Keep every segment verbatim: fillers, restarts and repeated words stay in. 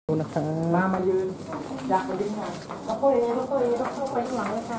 นะครับมามายืนอยากมาดิ้งค่ะเราเข้าเองเราเข้าเองเราเข้าไปข้างหลังเลยค่ะ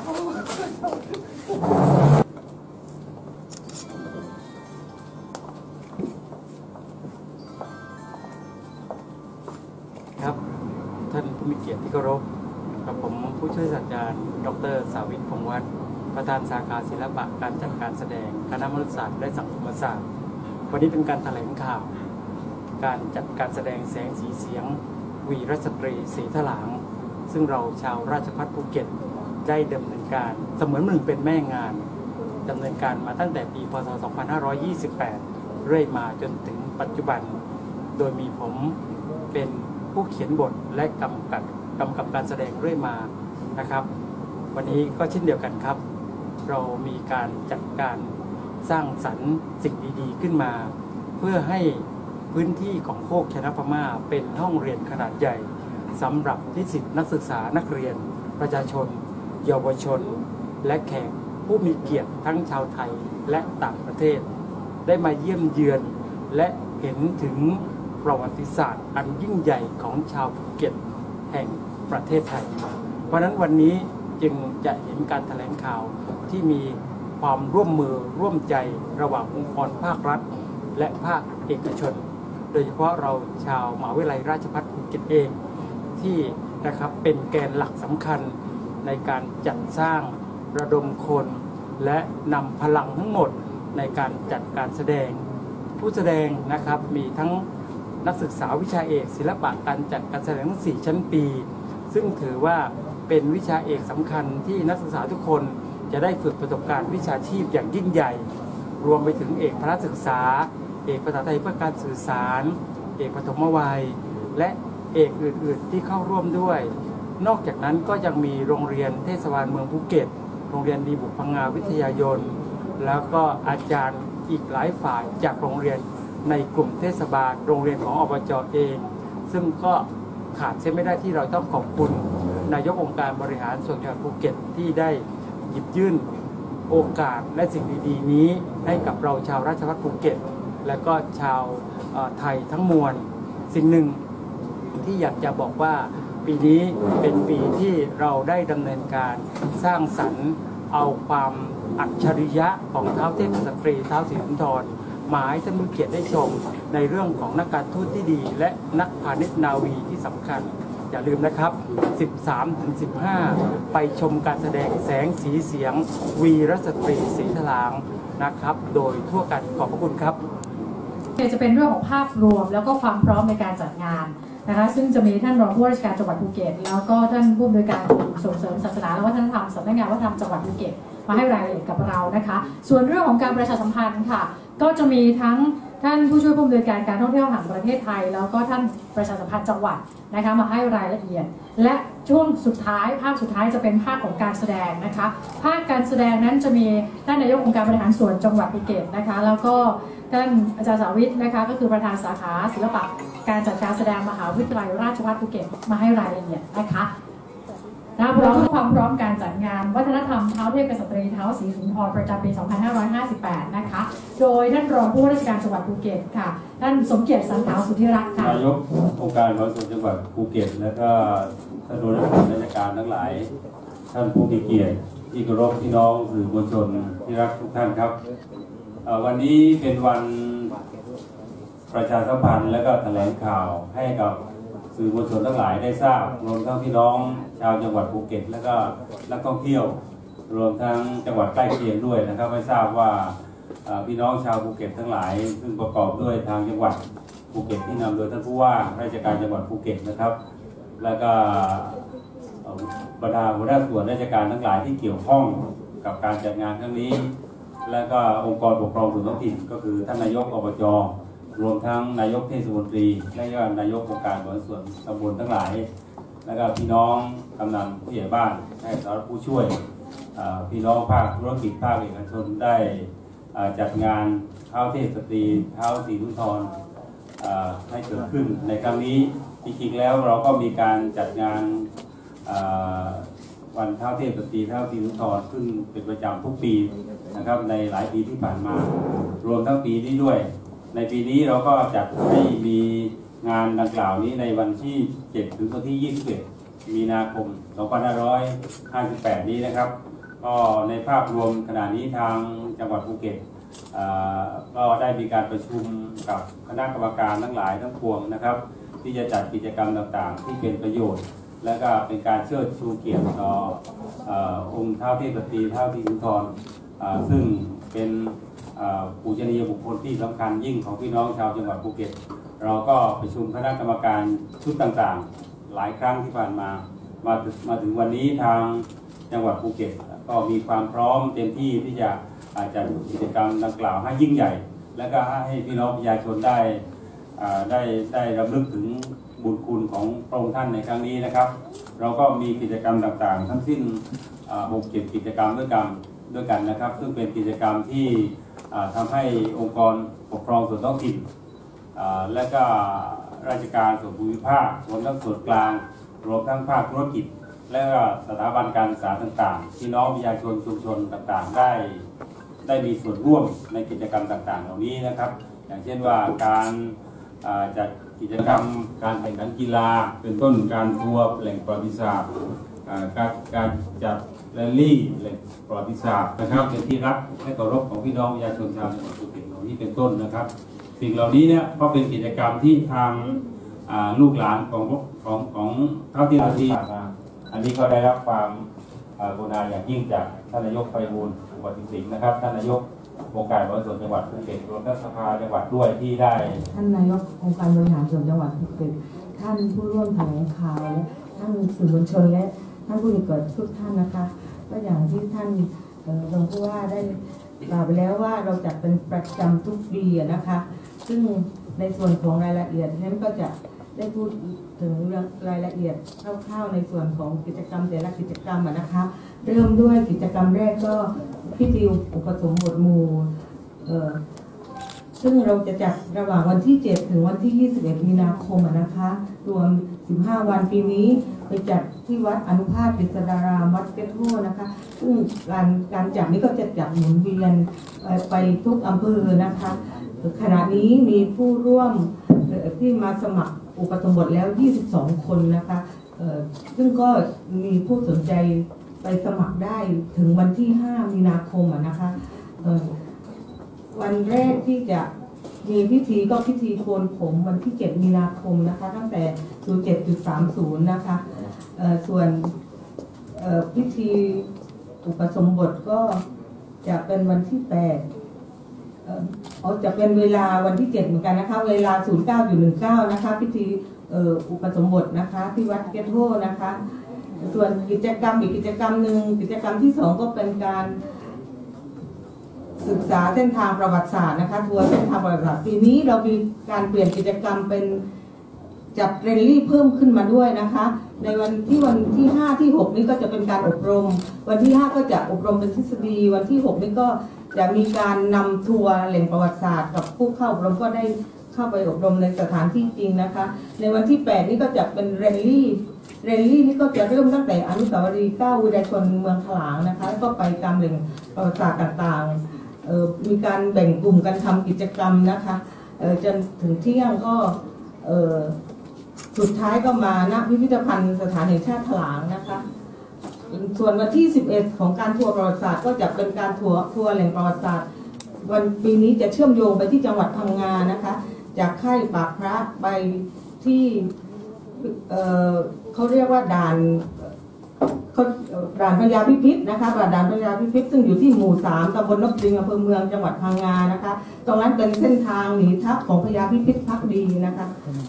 ครับท่านผู้มีเกียรติที่เคารพกับผมผู้ช่วยศาสตราจารย์ดร.สาวิต พงษ์วัฒน์ประธานสาขาศิลปะการจัดการแสดงคณะมนุษยศาสตร์และสังคมศาสตร์วันนี้เป็นการแถลงข่าวการจัดการแสดงแสงสีเสียงวีรสตรีสีถลางซึ่งเราชาวราชภัฏภูเก็ตได้ดำเนินการเสมือนหนึ่งเป็นแม่งานดำเนินการมาตั้งแต่ปีพ.ศ. สองพันห้าร้อยยี่สิบแปดเรื่อยมาจนถึงปัจจุบันโดยมีผมเป็นผู้เขียนบทและกำกับกำกับการแสดงเรื่อยมานะครับวันนี้ก็เช่นเดียวกันครับเรามีการจัดการสร้างสรรค์สิ่งดีๆขึ้นมาเพื่อให้พื้นที่ของโคกชนะพม่าเป็นห้องเรียนขนาดใหญ่สำหรับนิสิตนักศึกษานักเรียนประชาชนเยาวชนและแขกผู้มีเกียรติทั้งชาวไทยและต่างประเทศได้มาเยี่ยมเยือนและเห็นถึงประวัติศาสตร์อันยิ่งใหญ่ของชาวภูเก็ตแห่งประเทศไทยเพราะฉะนั้นวันนี้จึงจะเห็นการแถลงข่าวที่มีความร่วมมือร่วมใจระหว่างองค์กรภาครัฐและภาคเอกชนโดยเฉพาะเราชาวมหาวิทยาลัยราชภัฏภูเก็ตเองที่นะครับเป็นแกนหลักสำคัญในการจัดสร้างระดมคนและนำพลังทั้งหมดในการจัดการแสดงผู้แสดงนะครับมีทั้งนักศึกษาวิชาเอกศิลปะการจัดการแสดงทั้งสี่ชั้นปีซึ่งถือว่าเป็นวิชาเอกสำคัญที่นักศึกษาทุกคนจะได้ฝึกประสบการณ์วิชาชีพอย่างยิ่งใหญ่รวมไปถึงเอกพละศึกษาเอกภาษาไทยเพื่อการสื่อสารเอกปฐมวัยและเอกอื่นๆที่เข้าร่วมด้วยนอกจากนั้นก็ยังมีโรงเรียนเทศบาลเมืองภูเก็ตโรงเรียนดีบุกพังงาวิทยายนแล้วก็อาจารย์อีกหลายฝ่ายจากโรงเรียนในกลุ่มเทศบาลโรงเรียนของอบจ.เองซึ่งก็ขาดเสียไม่ได้ที่เราต้องขอบคุณนายกองค์การบริหารส่วนจังหวัดภูเก็ตที่ได้หยิบยื่นโอกาสและสิ่งดีๆนี้ให้กับเราชาวราชภัฏภูเก็ตและก็ชาวไทยทั้งมวลสิ่งหนึ่งที่อยากจะบอกว่าปีนี้เป็นปีที่เราได้ดำเนินการสร้างสรรค์เอาความอัจฉริยะของท้าวเทพสตรีท้าวศรีสุนทรมาให้ท่านผู้เกียรติได้ชมในเรื่องของนักการทูตที่ดีและนักพาณิชย์นาวีที่สำคัญอย่าลืมนะครับ สิบสามถึงสิบห้า ไปชมการแสดงแสงสีเสียงวีรสตรีสีถลางนะครับโดยทั่วกันขอบพระคุณครับจะเป็นเรื่องของภาพรวมแล้วก็ความพร้อมในการจัดงานนะคะซึ่งจะมีท่านรองผู้ว่าราชการจังหวัดภูเก็ตแล้วก็ท่านผู้อำนวยการส่งเสริมศาสนาและวัฒนธรรมสำนักงานวัฒนธรรมจังหวัดภูเก็ตมาให้รายละเอียดกับเรานะคะส่วนเรื่องของการประชาสัมพันธ์ค่ะก็จะมีทั้งท่านผู้ช่วยผู้อำนวยการการท่องเที่ยวแห่งประเทศไทยแล้วก็ท่านประชาสัมพันธ์จังหวัดนะคะมาให้รายละเอียดและช่วงสุดท้ายภาคสุดท้ายจะเป็นภาคของการแสดงนะคะภาคการแสดงนั้นจะมีท่านนายกองค์การบริหารส่วนจังหวัดภูเก็ตนะคะแล้วก็ท่านอาจารย์สาวิตนะคะก็คือประธานสาขาศิลปะการจัดการแสดงมหาวิทยาลัยราชภัฏภูเก็ตมาให้รายละเอียดนะคะนะพร้อมความพร้อมการจัดงานวัฒนธรรมท้าวเทพกษัตรีท้าวศรีสุนทรประจำปี สองพันห้าร้อยห้าสิบแปด นะคะโดยท่านรองผู้ว่าราชการจังหวัดภูเก็ตค่ะท่านสมเกียรติสังขาวสุทธิรักษ์ค่ะนายกองค์การบริหารส่วนจังหวัดภูเก็ตและก็ท่านโดยราชการทั้งหลายท่านผู้มีเกียรติที่เคารพพี่น้องสื่อมวลชนที่รักทุกท่านครับวันนี้เป็นวันประชาสัมพันธ์และก็แถลงข่าวให้กับสื่อมวลชนทั้งหลายได้ทราบรวมทั้งพี่น้องชาวจังหวัดภูเก็ตและก็นักท่องเที่ยวรวมทั้งจังหวัดใกล้เคียงด้วยนะครับไม่ทราบว่าพี่น้องชาวภูเก็ตทั้งหลายซึ่งประกอบด้วยทางจังหวัดภูเก็ตที่นำโดยท่านผู้ว่าราชการจังหวัดภูเก็ตนะครับแล้วก็บรรดาหัวหน้าส่วนราชการทั้งหลายที่เกี่ยวข้องกับการจัดงานครั้งนี้และก็องค์กรปกครองส่วนท้องถิ่นก็คือท่านนายกอบจ.รวมทั้งนายกเทศมนตรีและก็นายกองค์การบริหารส่วนตำบลทั้งหลายและก็พี่น้องกำนันผู้ใหญ่บ้านให้สารผู้ช่วยพี่น้องภาคธุรกิจภาคเอกชนได้จัดงานท้าวเทพสตรีท้าวศรีสุนทรให้เกิดขึ้นในครั้งนี้จริงๆแล้วเราก็มีการจัดงานวันท้าวเทพสตรีท้าวศรีสุนทรขึ้นเป็นประจำทุกปีนะครับในหลายปีที่ผ่านมารวมทั้งปีนี้ด้วยในปีนี้เราก็จัดให้มีงานดังกล่าวนี้ในวันที่เจ็ดถึงวันที่ยี่สิบเอ็ดมีนาคมสองพันห้าร้อยห้าสิบแปดนี้นะครับก็ในภาพรวมขณะนี้ทางจังหวัดภูเก็ตก็ได้มีการประชุมกับคณะกรรมการทั้งหลายทั้งปวงนะครับที่จะจัดกิจกรรมต่างๆที่เป็นประโยชน์และก็เป็นการเชิดชูเกียรติต่อองค์ท้าวเทพสตรีท้าวศรีสุนทรซึ่งเป็นปูชนียบุคคลที่สำคัญยิ่งของพี่น้องชาวจังหวัดภูเก็ตเราก็ประชุมคณะกรรมการชุดต่างๆหลายครั้งที่ผ่านมามามาถึงวันนี้ทางจังหวัดภูเก็ตก็มีความพร้อมเต็มที่ที่จะจัดกิจกรรมดังกล่าวให้ยิ่งใหญ่และก็ให้พี่น้องประชาชนได้ได้ได้รำลึกถึงบุญคุณของพระองค์ท่านในครั้งนี้นะครับเราก็มีกิจกรรมต่างๆทั้งสิ้นหกเจ็ดกิจกรรมด้วยกันด้วยกันนะครับซึ่งเป็นกิจกรรมที่ทำให้องค์กรปกครองส่วนท้องถิ่นและก็ราชการส่วนภูมิภาครวมทั้งส่วนกลางรวมทั้งภาคธุรกิจและก็สถาบันการศึกษาต่างๆพี่น้องประชาชนชุมชนต่างๆได้ได้มีส่วนร่วมในกิจกรรมต่างๆเหล่านี้นะครับอย่างเช่นว่าการจัดกิจกรรมการแข่งขันกีฬาเป็นต้นการทัวร์แหล่งประวัติศาสตร์การการจัดแรลลี่แหล่งประวัติศาสตร์นะครับเป็นที่รักและเคารพของพี่น้องประชาชนชาวจังหวัดภูเก็ตเหล่านี้เป็นต้นนะครับสิ่งเหล่านี้เนี่ยก็เป็นกิจกรรมที่ทางลูกหลานของของของเท่าที่เราที่อันนี้ก็ได้รับความกรุณาอย่างยิ่งจากท่านนายกไพบูลย์อุปติสิงห์นะครับท่านนายกองค์การบริหารส่วนจังหวัดภูเก็ตรวมทั้งสภาจังหวัดด้วยที่ได้ท่านนายกองค์การบริหารส่วนจังหวัดภูเก็ตท่านผู้ร่วมแถลงข่าวและท่านสื่อมวลชนและท่านผู้มีเกียรติทุกท่านนะคะก็อย่างที่ท่านรองผู้ว่าได้กล่าวไปแล้วว่าเราจัดเป็นประจำทุกปีนะคะซึ่งในส่วนของรายละเอียดนั้นก็จะได้พูดถึงเรื่องรายละเอียดคร่าวๆในส่วนของกิจกรรมแต่ละกิจกรรมนะคะเริ่มด้วยกิจกรรมแรกก็พิธีอุปสมบทหมู่ซึ่งเราจะจัดระหว่างวันที่เจ็ดถึงวันที่ยี่สิบเอ็ดมีนาคมนะคะรวมสิบห้าวันปีนี้ไปจัดที่วัดอนุภาพกฤษดารามวัดเกตโทนะคะซึ่งการการจัดนี้ก็จะจัดหมุนเวียนไปทุกอำเภอนะคะขณะนี้มีผู้ร่วมที่มาสมัครอุปสมบทแล้วยี่สิบสองคนนะคะซึ่งก็มีผู้สนใจไปสมัครได้ถึงวันที่ห้ามีนาคมนะคะวันแรกที่จะมีพิธีก็พิธีโกนผมวันที่เจ็ดมีนาคมนะคะตั้งแต่ ศูนย์เจ็ดจุดสามศูนย์ นะคะส่วนพิธีอุปสมบทก็จะเป็นวันที่แปดเอาจะเป็นเวลาวันที่เจ็ดเหมือนกันนะคะเวลา ศูนย์เก้าจุดหนึ่งเก้า นะคะพิธีอุปสมบทนะคะที่วัดเกตโทนะคะส่วนกิจกรรมอีกกิจกรรมหนึ่งกิจกรรมที่สองก็เป็นการศึกษาเส้นทางประวัติศาสตร์นะคะทัวร์เส้นทางประวัติศาสตร์ปีนี้เรามีการเปลี่ยนกิจกรรมเป็นจัดเรลลี่เพิ่มขึ้นมาด้วยนะคะในวันที่วันที่ห้าที่หกนี้ก็จะเป็นการอบรมวันที่ห้าก็จะอบรมเป็นทฤษฎีวันที่หกนี้ก็จะมีการนำทัวร์แหล่งประวัติศาสตร์กับผู้เข้าอบรมก็ได้เข้าไปอบรมในสถานที่จริงนะคะในวันที่แปดนี้ก็จะเป็นเรลลี่เรลลี่นี่ก็จะเริ่มตั้งแต่อนุสาวรีย์เก้าวิทยาชนเมืองถลางนะคะแล้วก็ไปตามแหล่งประวัติศาสตร์ต่างๆมีการแบ่งกลุ่มกันทำกิจกรรมนะคะจนถึงเที่ยงก็สุดท้ายก็มาณพิพิธภัณฑ์สถานแห่งชาติถลางนะคะส่วนวันที่สิบเอ็ดของการทัวร์ประวัติศาสตร์ก็จะเป็นการทัวร์ทัวร์แหล่งประวัติศาสตร์วันปีนี้จะเชื่อมโยงไปที่จังหวัดพังงานะคะจากค่ายปากพระไปที่เอ่อเขาเรียกว่าด่านเขาด่านพญาพิพิธนะคะด่านพญาพิพิธซึ่งอยู่ที่หมู่สามตำบลนกปริงอำเภอเมืองจังหวัดพังงานะคะตรงนั้นเป็นเส้นทางหนีทัพของพญาพิพิธภักดีนะคะ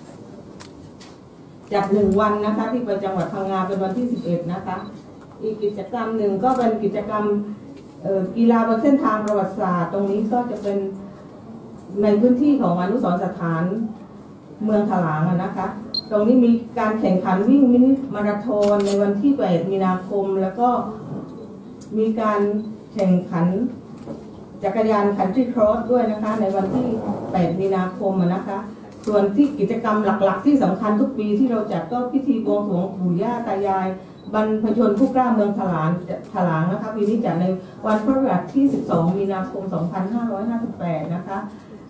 จัดหนึ่งวันนะคะที่ไปจังหวัดพังงาเป็นวันที่สิบเอ็ดนะคะอีกกิจกรรมหนึ่งก็เป็นกิจกรรมกีฬาบนเส้นทางประวัติศาสตร์ตรงนี้ก็จะเป็นในพื้นที่ของอนุสรณ์สถานเมืองถลางนะคะตรงนี้มีการแข่งขันวิ่งมินิมาราธอนในวันที่แปดมีนาคมแล้วก็มีการแข่งขันจักรยานคันทรีครอสด้วยนะคะในวันที่แปดมีนาคมนะคะส่วนที่กิจกรรมหลักๆที่สำคัญทุกปีที่เราจัดก็พิธีบวงสรวงปู่ย่าตายายบรรพชนผู้กล้าเมืองถลางถลางนะคะปีนี้จัดในวันพฤหัสที่สิบสองมีนาคมสองพันห้าร้อยห้าสิบแปดนะคะ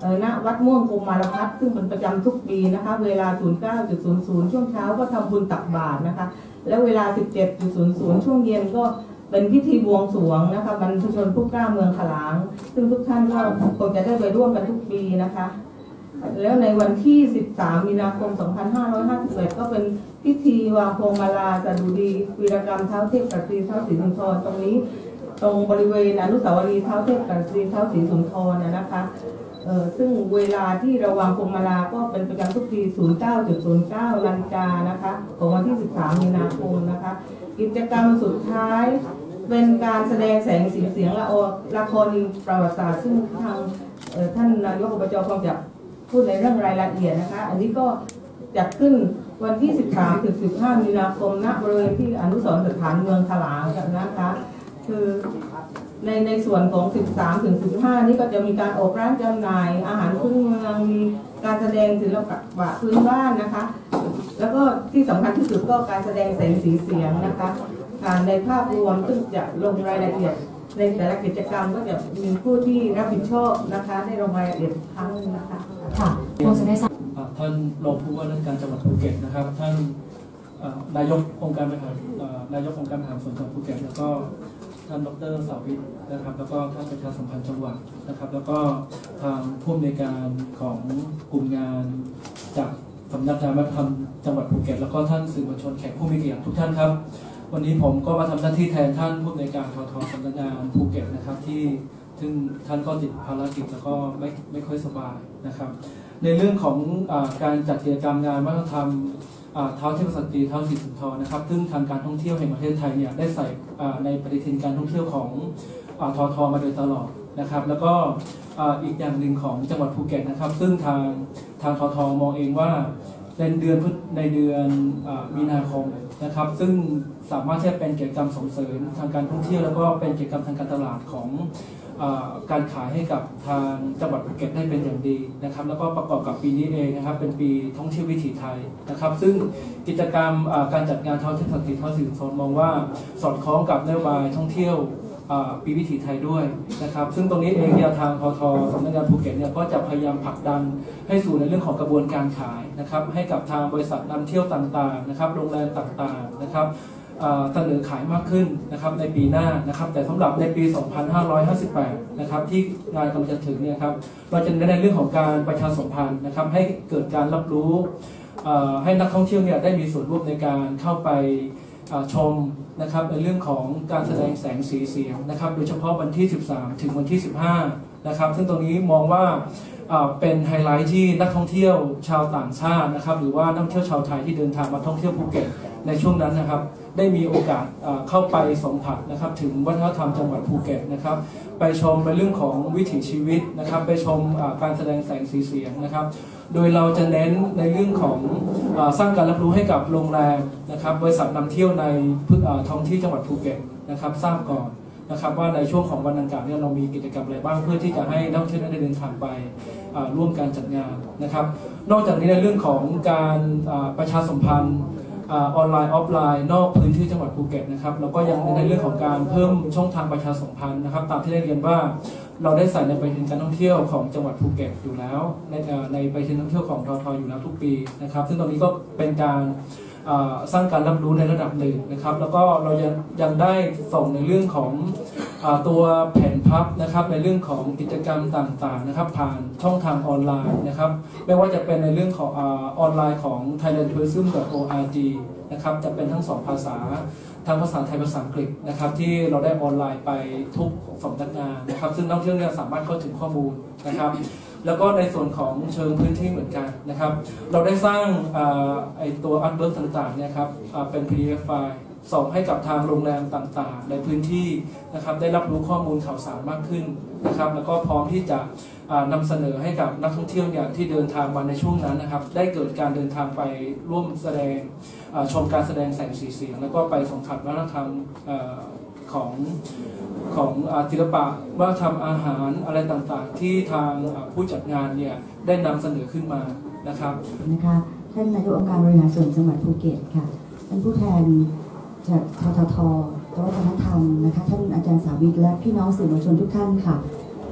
เอ่อณวัดม่วงกรมมารพัฒน์ซึ่งเป็นประจำทุกปีนะคะเวลา ศูนย์เก้าจุดศูนย์ศูนย์ ช่วงเช้าก็ทำบุญตักบาตรนะคะแล้วเวลา สิบเจ็ดจุดศูนย์ศูนย์ ช่วงเย็นก็เป็นพิธีบวงสรวงนะคะบรรพชนผู้กล้าเมืองขลางซึ่งทุกท่านก็คงจะได้ไปร่วมกันทุกปีนะคะแล้วในวันที่ สิบสาม มีนาคม สองพันห้าร้อยห้าสิบเอ็ด ก็เป็นพิธีวางพวงมาลาสดุดีวีรกรรมเท้าเทพกษีเท้าศรีสุนทรตรงนี้ตรงบริเวณอนุสาวรีย์เท้าเทพกษีเท้าศรีสุนทรนะคะเอ่อซึ่งเวลาที่เราวางพวงมาลาก็เป็นประจำทุกปี ศูนย์เก้าจุดศูนย์เก้า นาฬิกานะคะของวันที่ สิบสาม มีนาคมนะคะกิจกรรมสุดท้ายเป็นการแสดงแสงสีเสียงละออละครประวัติศาสตร์ซึ่งทางท่านนายกอบจคงจะพูดในเรื่องรายละเอียดนะคะอันนี้ก็จัดขึ้นวันที่ สิบสามถึงสิบห้า มีนาคมณบริเวณที่อนุสรณ์สถานเมืองขลางนะคะคือในในส่วนของ สิบสามถึงสิบห้า นี่ก็จะมีการออกร้านจำหน่ายอาหารพื้นเมืองมีการแสดงศิลปะพื้นบ้านนะคะแล้วก็ที่สำคัญที่สุดก็การแสดงแสงสีเสียงนะคะในภาพรวมซึ่งจะลงรายละเอียดในแต่ละกิจกรรมก็จะมีผู้ที่รับผิดชอบนะคะได้ลงรายละเอียดครั้งนึงนะคะค่ะคงจะได้ทราบท่านรองผู้ว่าราชการจังหวัดภูเก็ตนะครับท่านนายกองค์การบริหารนายกองค์การบริหารส่วนจังหวัดภูเก็ตแล้วก็ท่านดร.สาวิตนะครับแล้วก็ท่านประชาสัมพันธ์จังหวัดนะครับแล้วก็ทางผู้อำนวยการของกลุ่มงานจากสำนักงานวัฒนธรรมจังหวัดภูเก็ตแล้วก็ท่านสื่อมวลชนแขกผู้มีเกียรติทุกท่านครับวันนี้ผมก็มาทำหน้าที่แทนท่านผู้อำนวยการททสำนักงานภูเก็ตนะครับที่ซึ่งท่านก็ติดภารกิจแล้วก็ไม่ไม่ค่อยสบายนะครับในเรื่องของอาการจัดกิจกรรมงานวัฒนธรรมเท้าเทพสตรีเท้าศรีสุนทรนะครับซึ่งทางการท่องเที่ยวแห่งประเทศไทยเนี่ยได้ใส่ในปฏิทินการท่องเที่ยวของททมาโดยตลอดนะครับแล้วก็อีกอย่างหนึ่งของจังหวัดภูเก็ตนะครับซึ่งทางทางททมองเองว่าในเดือนในเดือนมีนาคมนะครับซึ่งสามารถที่จะเป็นกิจกรรมส่งเสริมทางการท่องเที่ยวแล้วก็เป็นกิจกรรมทางการตลาดของการขายให้กับทางจังหวัดภูเก็ตได้เป็นอย่างดีนะครับแล้วก็ประกอบกับปีนี้เองนะครับเป็นปีท่องเที่ยววิถีไทยนะครับซึ่งกิจกรรมการจัดงานเท้าเทพสตรีเท้าศรีสุนทรมองว่าสอดคล้องกับนโยบายท่องเที่ยวปีวิถีไทยด้วยนะครับซึ่งตรงนี้เองเนี่ยทางททสำนักงานภูเก็ตเนี่ยก็จะพยายามผลักดันให้สู่ในเรื่องของกระบวนการขายนะครับให้กับทางบริษัทนำเที่ยวต่างๆนะครับโรงแรมต่างๆนะครับเสนอขายมากขึ้นนะครับในปีหน้านะครับแต่สำหรับในปี สองพันห้าร้อยห้าสิบแปด นะครับที่งานกำลังจะถึงเนี่ยครับเราจะเน้นในเรื่องของการประชาสัมพันธ์นะครับให้เกิดการรับรู้ให้นักท่องเที่ยวเนี่ยได้มีส่วนร่วมในการเข้าไปชมนะครับในเรื่องของการแสดงแสงสีเสียงนะครับโดยเฉพาะวันที่ สิบสาม ถึงวันที่ สิบห้า นะครับซึ่งตรงนี้มองว่าเป็นไฮไลท์ที่นักท่องเที่ยวชาวต่างชาตินะครับหรือว่านักท่องเที่ยวชาวไทยที่เดินทางมาท่องเที่ยวภูเก็ตในช่วงนั้นนะครับได้มีโอกาสเข้าไปสัมผัสนะครับถึงวัฒนธรรมจังหวัดภูเก็ตนะครับไปชมในเรื่องของวิถีชีวิตนะครับไปชมการแสดงแสงสีเสียงนะครับโดยเราจะเน้นในเรื่องของสร้างการรับรู้ให้กับโรงแรมนะครับบริษัทนำเที่ยวในท้องที่จังหวัดภูเก็ตนะครับทราบก่อนนะครับว่าในช่วงของวันดังกล่าวเนี่ยเรามีกิจกรรมอะไรบ้างเพื่อที่จะให้นักท่องเที่ยวได้เดินทางไปร่วมการจัดงานนะครับนอกจากนี้ในเรื่องของการประชาสัมพันธ์ออนไลน์ออฟไลน์นอกพื้นที่จังหวัดภูเก็ตนะครับเราก็ยังในเรื่องของการเพิ่มช่องทางประชาสัมพันธ์นะครับตามที่ได้เรียนว่าเราได้ใส่ในปฏิทินการท่องเที่ยวของจังหวัดภูเก็ตอยู่แล้วในในปฏิทินท่องเที่ยวของททอยู่แล้วทุกปีนะครับซึ่งตรงนี้ก็เป็นการสร้างการรับรู้ในระดับหนึ่งนะครับแล้วก็เรายังยังได้ส่งในเรื่องของตัวแผนพับนะครับในเรื่องของกิจกรรมต่างๆนะครับผ่านช่องทางออนไลน์นะครับไม่ว่าจะเป็นในเรื่องของออนไลน์ของ ไทยแลนด์ ทัวริซึม ดอท โอ อาร์ จี นะครับจะเป็นทั้งสองภาษาทั้งภาษาไทยภาษาอังกฤษนะครับที่เราได้ออนไลน์ไปทุกสำนักงานนะครับซึ่งนักท่องเที่ยวเนี่ยสามารถเข้าถึงข้อมูลนะครับแล้วก็ในส่วนของเชิงพื้นที่เหมือนกันนะครับเราได้สร้างไอตัวอาร์ตเวิร์กต่างๆเนี่ยครับเป็น พี ดี เอฟ ไฟล์ส่งให้กับทางโรงแรมต่างๆในพื้นที่นะครับได้รับรู้ข้อมูลข่าวสารมากขึ้นนะครับแล้วก็พร้อมที่จะนำเสนอให้กับนักท่องเที่ยวเนี่ยที่เดินทางมาในช่วงนั้นนะครับได้เกิดการเดินทางไปร่วมแสดงชมการแสดงแสงสีเสียงแล้วก็ไปสัมผัสวัฒนธรรมของของศิลปะวัฒนธรรมอาหารอะไรต่างๆที่ทางผู้จัดงานเนี่ยได้นำเสนอขึ้นมานะครับนะคะท่านนายกองค์การบริหารส่วนจังหวัดภูเก็ตค่ะท่านผู้แทนจากทททวัฒนธรรมนะคะท่านอาจารย์สาวิตและพี่น้องสื่อมวลชนทุกท่านค่ะ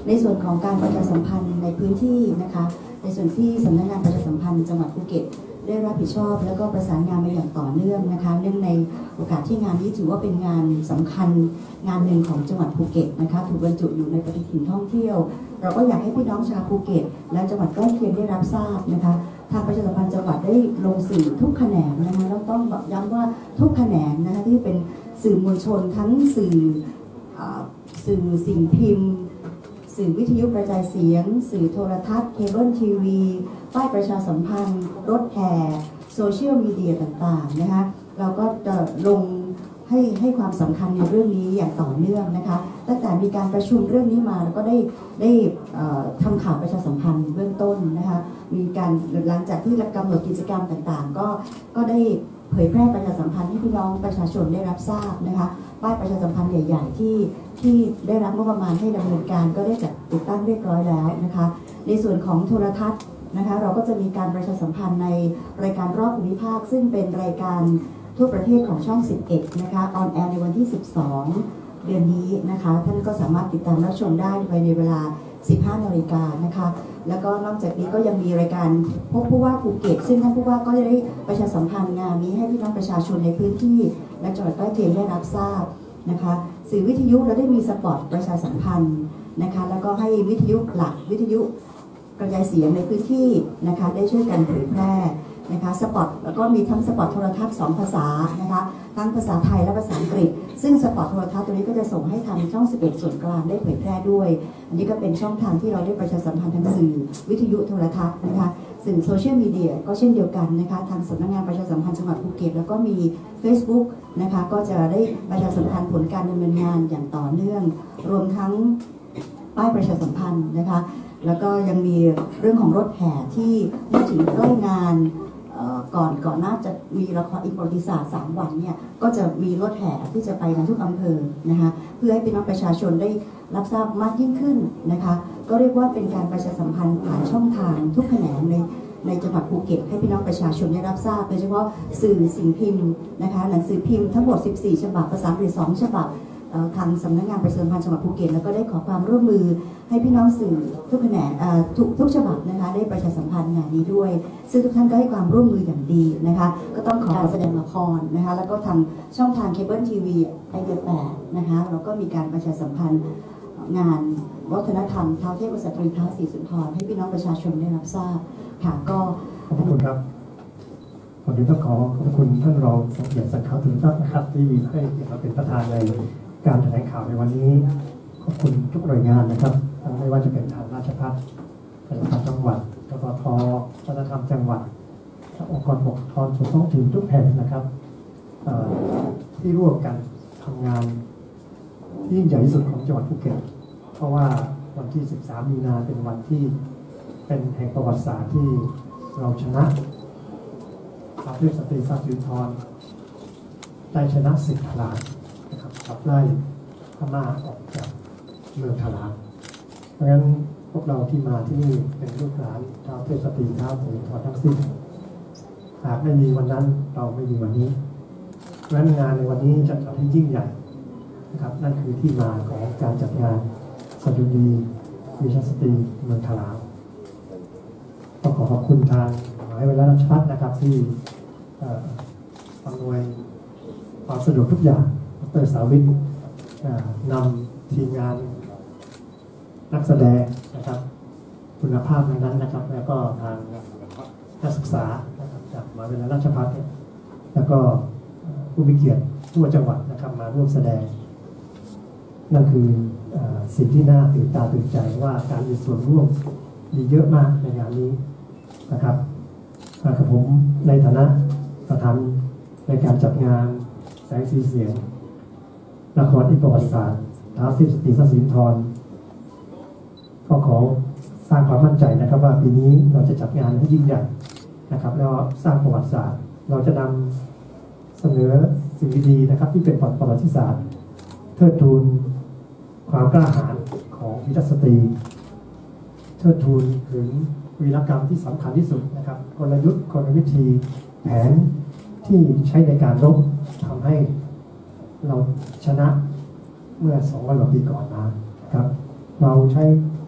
ในส่วนของการประชาสัมพันธ์ในพื้นที่นะคะในส่วนที่สำนักงานประชาสัมพันธ์จังหวัดภูเก็ตได้รับผิดชอบแล้วก็ประสานงานมาอย่างต่อเนื่องนะคะเนื่องในโอกาสที่งานนี้ถือว่าเป็นงานสำคัญงานหนึ่งของจังหวัดภูเก็ตนะคะถูกบรรจุอยู่ในปฏิทินท่องเที่ยวเราก็อยากให้พี่น้องชาวภูเก็ตและจังหวัดใกล้เคียงได้รับทราบนะคะทางประชาสัมพันธ์จังหวัดได้ลงสื่อทุกแขนงนะคะแล้วต้องบอกย้ำว่าทุกแขนงนะคะที่เป็นสื่อมวลชนทั้งสื่อสื่อสิ่งพิมพ์สื่อวิทยุกระจายเสียงสื่อโทรทัศน์เคเบิลทีวีป้ายประชาสัมพันธ์รถแห่โซเชียลมีเดียต่างๆนะคะเราก็จะลงให้ให้ความสำคัญในเรื่องนี้อย่างต่อเนื่องนะคะตั้งแต่มีการประชุมเรื่องนี้มาแล้วก็ได้ได้ทำข่าวประชาสัมพันธ์เบื้องต้นนะคะมีการหลังจากที่กำหนดกิจกรรมต่างๆก็ก็ได้เผยแพร่ประชาสัมพันธ์ให้พี่น้องประชาชนได้รับทราบนะคะป้ายประชาสัมพันธ์ใหญ่ๆที่ที่ได้รับงบประมาณให้ดำเนินการก็ได้จัดติดตั้งเรียบร้อยแล้วนะคะในส่วนของโทรทัศน์นะคะเราก็จะมีการประชาสัมพันธ์ในรายการรอบภูมิภาคซึ่งเป็นรายการทั่วประเทศของช่องสิบเอ็ดนะคะออนแอร์ในวันที่สิบสองเดือนนี้นะคะท่านก็สามารถติดตามรับชมได้ภายในเวลาสิบห้านาฬิกานะคะแล้วก็นอกจากนี้ก็ยังมีรายการพบผู้ว่าภูเก็ตซึ่งท่านผู้ว่าก็ได้ประชาสัมพันธ์งานนี้ให้พี่น้องประชาชนในพื้นที่และจังหวัดใกล้เคียงได้รับทราบนะคะสื่อวิทยุเราได้มีสปอตประชาสัมพันธ์นะคะแล้วก็ให้วิทยุหลักวิทยุกระจายเสียงในพื้นที่นะคะได้ช่วยกันเผยแพร่นะคะสปอตแล้วก็มีทั้งสปอตโทรทัศน์สองภาษานะคะทั้งภาษาไทยและภาษาอังกฤษซึ่งสปอตโทรทัศน์ตัวนี้ก็จะส่งให้ทางช่องสิบเอ็ดส่วนกลางได้เผยแพร่ด้วยอันนี้ก็เป็นช่องทางที่เราได้ประชาสัมพันธ์ทางสื่อวิทยุโทรทัศน์นะคะสื่อโซเชียลมีเดียก็เช่นเดียวกันนะคะทางสำนักงานประชาสัมพันธ์จังหวัดภูเก็ตแล้วก็มี Facebook นะคะก็จะได้ประชาสัมพันธ์ผลการดำเนินงานอย่างต่อเนื่องรวมทั้งป้ายประชาสัมพันธ์นะคะแล้วก็ยังมีเรื่องของรถแห่ที่เมื่อถึงใกล้งานก่อนก่อนหน้าจะมีละครอีกประวัติศาสตร์สามวันเนี่ยก็จะมีรถแห่ที่จะไปในทุกอำเภอนะคะเพื่อให้พี่น้องประชาชนได้รับทราบมากยิ่งขึ้นนะคะก็เรียกว่าเป็นการประชาสัมพันธ์ผ่านช่องทางทุกแขนงในในจังหวัดภูเก็ตให้พี่น้องประชาชนได้รับทราบโดยเฉพาะสื่อสิ่งพิมพ์นะคะหนังสือพิมพ์ทั้งหมดสิบสี่ฉบับภาษาอังกฤษสองฉบับทางสำนักงานประชาสัมพันธ์จังหวัดภูเก็ตแล้วก็ได้ขอความร่วมมือให้พี่น้องสื่อทุกแขนงทุกทุกฉบับนะคะได้ประชาสัมพันธ์งานนี้ด้วยซึ่งทุกท่านก็ให้ความร่วมมืออย่างดีนะคะก็ต้องขอการแสดงละครนะคะแล้วก็ทางช่องทางเคเบิลทีวีไอเดียแปดนะคะเราก็มีการประชาสัมพันธ์งานวัฒนธรรมท้าวเทพสตรีท้าวศรีสุนทรให้พี่น้องประชาชนได้รับทราบค่ะก็ขอบคุณครับวันนี้ต้องขอขอบคุณท่านรองสมเกียรติสังขาวถึงทรัพย์นะครับที่ให้เราเป็นประธานในการแถลงข่าวในวันนี้ขอบคุณทุกหน่วยงานนะครับไม่ว่าจะเป็นทางราชภัฏประชาสัมพันธ์จังหวัดกปทวัฒนธรรมจังหวัดองค์กรปกครองส่วนท้องถิ่นทุกแห่งนะครับที่ร่วมกันทำงานที่ยิ่งใหญ่ที่สุดของจังหวัดภูเก็ตเพราะว่าวันที่สิบสามมีนาเป็นวันที่เป็นแห่งประวัติศาสตร์ที่เราชนะท้าวเทพสตรีท้าวศรีสุนทรได้ชนะสิทธิ์ทลานะครับขับไล่พม่าออกจากเมืองทลาเพราะฉะนั้นพวกเราที่มาที่นี่เป็นลูกหลานท้าวเทพสตรีท้าวศรีสุนทรทั้งสิ้นหากไม่มีวันนั้นเราไม่มีวันนี้เพราะฉะนั้นงานในวันนี้จะจัดให้ยิ่งใหญ่นะครับนั่นคือที่มาของการจัดงานสดุดีวิชาสตรีเมืองทลาต้องขอขอบคุณทางมหาวิทยาลัยราชภัฏนะครับที่อำนวยความสะดวกทุกอย่างดร.สาวิตนำทีมงานนักแสดงนะครับคุณภาพนั้นนะครับแล้วก็ทางนักศึกษาจากมหาวิทยาลัยราชภัฏแล้วก็ผู้มีเกียรติทั่วจังหวัดนะครับมาร่วมแสดงนั่นคือสิ่งที่น่าตื่นตาตื่นใจว่าการมีส่วนร่วมมีเยอะมากในงานนี้นะครับกับผมในฐานะประธานในการจัดงานแสงสีเสียงละครอีกประวัติศาสตร์ท้าวเทพสตรีท้าวศรีสุนทรก็ขอสร้างความมั่นใจนะครับว่าปีนี้เราจะจัดงานให้ยิ่งใหญ่นะครับแล้วสร้างประวัติศาสตร์เราจะนำเสนอสิ่งดีๆนะครับที่เป็นประวัติศาสตร์เทิดทูนความกล้าหาญของวีรสตรีเทิดทูนถึงวีรกรรมที่สำคัญที่สุดนะครับกลยุทธ์กลวิธีแผนที่ใช้ในการรบทำให้เราชนะเมื่อสองร้อยกว่าปีก่อนมาครับเราใช้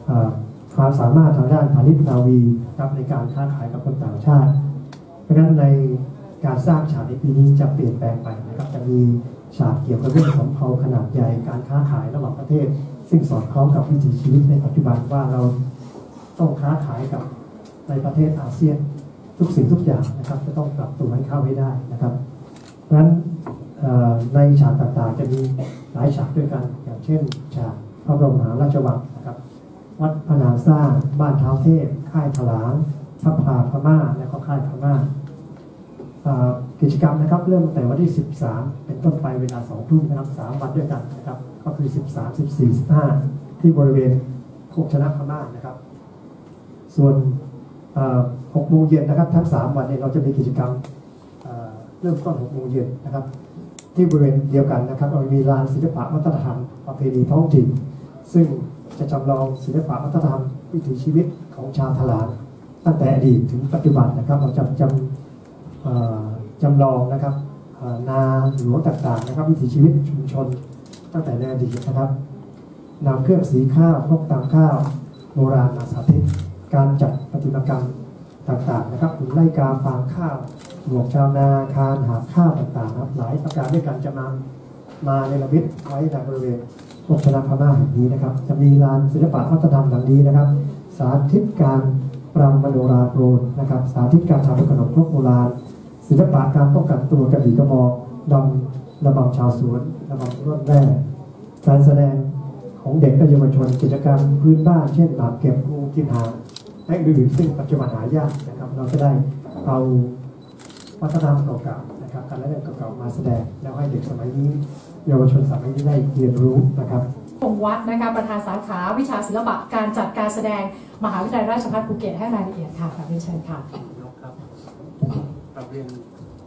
เอ่อความสามารถทางด้านพาณิชย์นาวีครับในการค้าขายกับคนต่างชาติเพราะฉะนั้นในการสร้างฉากในปีนี้จะเปลี่ยนแปลงไปนะครับจะมีฉากเกี่ยวกับเรื่องสำเภาขนาดใหญ่การค้าขายระหว่างประเทศซึ่งสอดคล้องกับวิถีชีวิตในปัจจุบันว่าเราต้องค้าขายกับในประเทศอาเซียนทุกสิ่งทุกอย่างนะครับจะต้องปรับตัวให้เข้าให้ได้นะครับเพราะฉะนั้นในฉากต่างๆจะมีหลายฉากด้วยกันอย่างเช่นฉากพระบรมมหาราชวังนะครับวัดพนางสร้างบ้านเท้าเทพค่ายถลางพระพาพม่าและก็ค่ายพม่ากิจกรรมนะครับเริ่มตั้งแต่วันที่สิบสามเป็นต้นไปเวลาสองทุ่มนะครับสามวันด้วยกันนะครับก็คือสิบสาม สิบสี่ สิบห้าที่บริเวณโคกชนะพม่านะครับส่วนหกโมงเย็นนะครับทั้งสามวันเนี่ยเราจะมีกิจกรรมเริ่มต้นหกโมงเย็นนะครับที่บริเวณเดียวกันนะครับเรามีลานศิลปะวัฒนธรรมประเพณีท้องถิ่นซึ่งจะจำลองศิลปะวัฒนธรรมวิถีชีวิตของชาวถลางตั้งแต่อดีตถึงปัจจุบันนะครับเราจะจำจำลองนะครับนาหลวงต่างๆนะครับวิถีชีวิตชุมชนตั้งแต่ในอดีตนะครับนำเครื่องสีข้าวพกตามข้าวโบราณมาสาธิตการจัดประติมากรรมต่างๆนะครับหุ่นไล่กาฟางข้าวหมวกชาวนาคานหาข้าวต่างๆนะครับหลายประการด้วยกันจะมามาในระเบียบไว้ในบริเวณโคกชนะพม่าแห่งนี้นะครับจะมีลานศิลปะวัฒนธรรมดังนี้นะครับสาธิตการปรำมโนราโปรนนะครับสาธิตการทำขนมครกโบราณศิลปะการป้องกันตัวกระบี่กระบอกดำระบำชาวสวนระบำร่วนแร่การแสดงของเด็กและเยาวชนกิจกรรมพื้นบ้านเช่นหมากเก็บงูกินหางและอื่นๆซึ่งปัจจุบันหายากนะครับเราจะได้เอาวัฒนธรรมเก่าๆนะครับการเล่นเก่าๆมาแสดงแล้วให้เด็กสมัยนี้เยาวชนสมัยนี้ได้เรียนรู้นะครับพงษ์วัฒน์นะคะประธานสาขาวิชาศิลปะการจัดการแสดงมหาวิทยาลัยราชภัฏภูเก็ตให้รายละเอียดค่ะขอบคุณเชิญค่ะครับกราบเรียน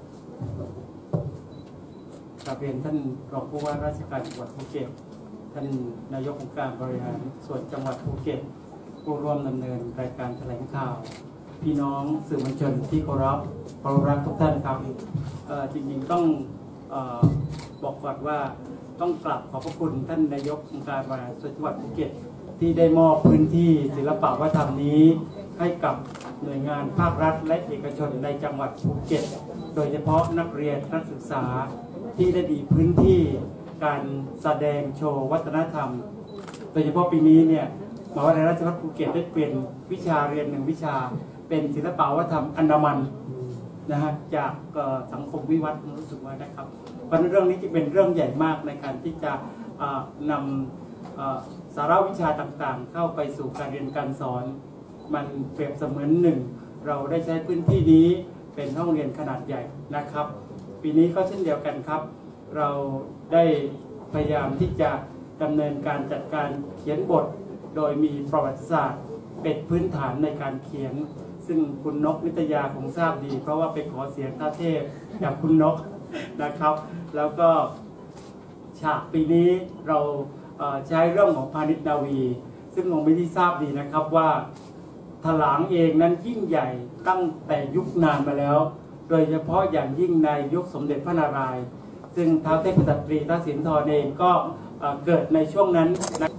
กราบเรียนท่านรองผู้ว่าราชการจังหวัดภูเก็ตท่านนายกองค์การบริหารส่วนจังหวัดภูเก็ตผู้ร่วมดำเนินรายการแถลงข่าวพี่น้องสื่อมวลชนที่เคารพเคารพรักทุกท่านครับจริงๆต้องเอ่อบอกก่อนว่าต้องกราบขอบพระคุณท่านนายกองค์การบริหารส่วนจังหวัดภูเก็ตที่ได้มอบพื้นที่ศิลปะวัฒนธรรมนี้ให้กับหน่วยงานภาครัฐและเอกชนในจังหวัดภูเก็ตโดยเฉพาะนักเรียนนักศึกษาที่ได้มีพื้นที่การแสดงโชว์วัฒนธรรมโดยเฉพาะปีนี้เนี่ยมหาวิทยาลัยราชภัฏภูเก็ตได้เปลี่ยนวิชาเรียนหนึ่งวิชาเป็นศิลปะวัฒนธรรมอันดามันนะฮะจากสังคมวิวัฒน์รู้สึกว่านะครับเพราะเรื่องนี้จะเป็นเรื่องใหญ่มากในการที่จะนำสาระวิชาต่างๆเข้าไปสู่การเรียนการสอนมันเปรียบเสมือนหนึ่งเราได้ใช้พื้นที่นี้เป็นห้องเรียนขนาดใหญ่นะครับปีนี้ก็เช่นเดียวกันครับเราได้พยายามที่จะดำเนินการจัดการเขียนบทโดยมีประวัติศาสตร์เป็นพื้นฐานในการเขียนซึ่งคุณนกนิตยาคงทราบดีเพราะว่าไปขอเสียงท่าเทพจากคุณนกนะครับแล้วก็ฉากปีนี้เราใช้เรื่องของพาณิชย์นาวีซึ่งคงไม่ได้ทราบดีนะครับว่าถลางเองนั้นยิ่งใหญ่ตั้งแต่ยุคนานมาแล้วโดยเฉพาะอย่างยิ่งในยุคสมเด็จพระนารายณ์ซึ่งท้าวเทพกษัตรีท้าวสินธรเองก็เกิดในช่วงนั้นนะ